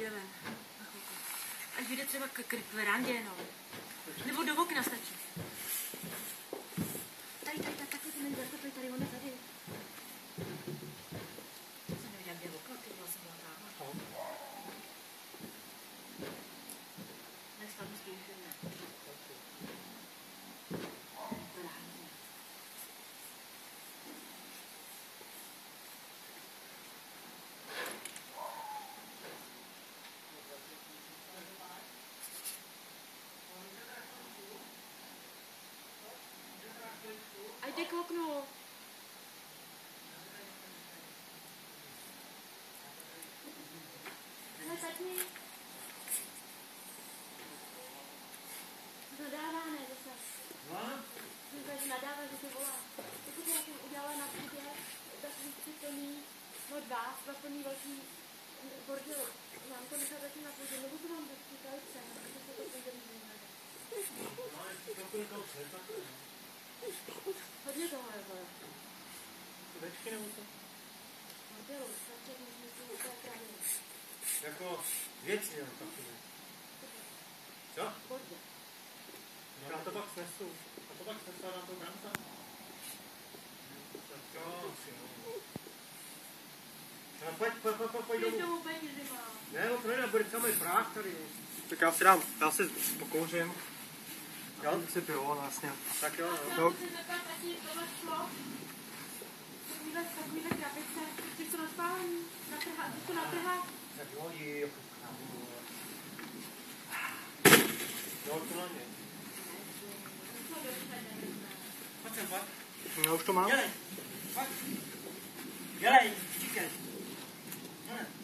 vyjde ven. Až vyjde třeba k verandě, no. Nebo do okna stačí. Tady, takhle to není zakoplý, tady, on je tady. Jsem neviděl, kde je okno, ty byla jsem byla táma. Nespadnu spíš, že ne. A jde k oknu. Ale tatní. Nadává, ne, zase. Že nadává, že to volá. Pokud já jsem udělala na půdě takový 3 plný, no 2 plný velký bordel. Mám to nechat taky na půdě, nebo to mám taky kalce, protože se to půjde nejde. Hodně toho je, vole. Večky nebo co? Bordelu, staček, můžeme si úplně krávě. Jako věcně, no takové. Co? Bordel. Já to pak snesu. A to pak snesu a dám to Granta. Pojď domů. Domů pěkně zima. Ne, to nejde, bude samý práh tady. Tak já si dám, já si pokouřím. Já si pivo, vlastně. Tak jo, no. Takovýhle krabice, ty co na spálení, to natrhat. Tak jo, jako kravu. Jo, to na mě. Pojď sem, pojď. Já už to mám. Dělej, pojď. Dělej, říkej. Dělej.